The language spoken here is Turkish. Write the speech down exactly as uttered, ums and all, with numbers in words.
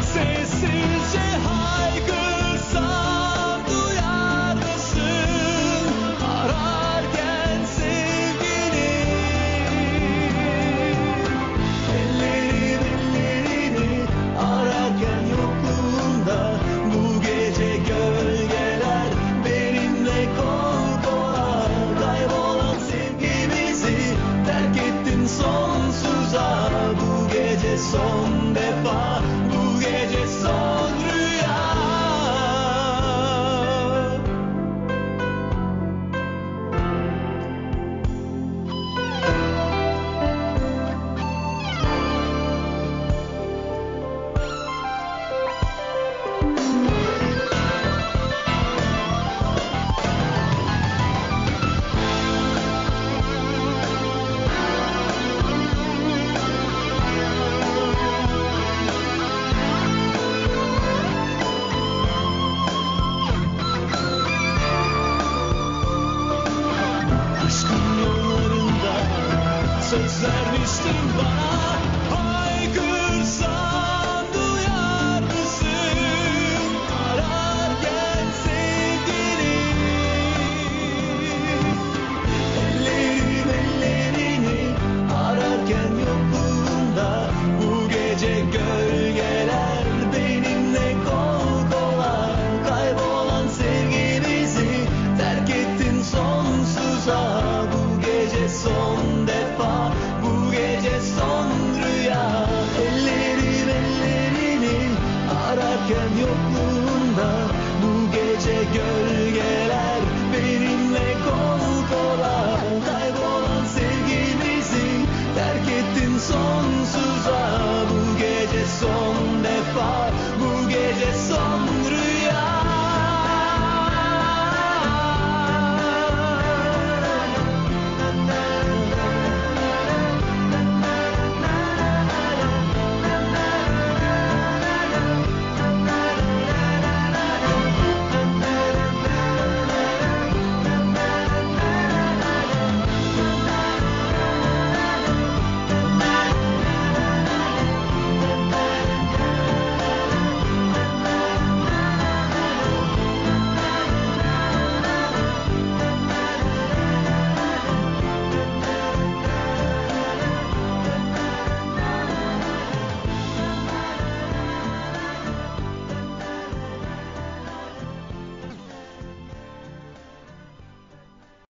Sessizce haykırsam duyar mısın? Ararken sevgini. Ellerin ellerini ararken yokluğunda, bu gece gölgeler benimle kol kola. Kaybolan sevgimizi terk ettin sonsuza. Bu gece son defa, bu gece son rüya. Aşkın yollarında söz vermiştin bana. Haykırsam duyar mısın? Ararken sevgini. Ellerin ellerini ararken yokluğunda, bu gece gölgeler benimle kol kola. Kaybolan sevgimizi terk ettin sonsuza. Bu gece son defa, bu gece son rüya. Ellerin ellerini ararken yokluğunda, bu gece gölgeler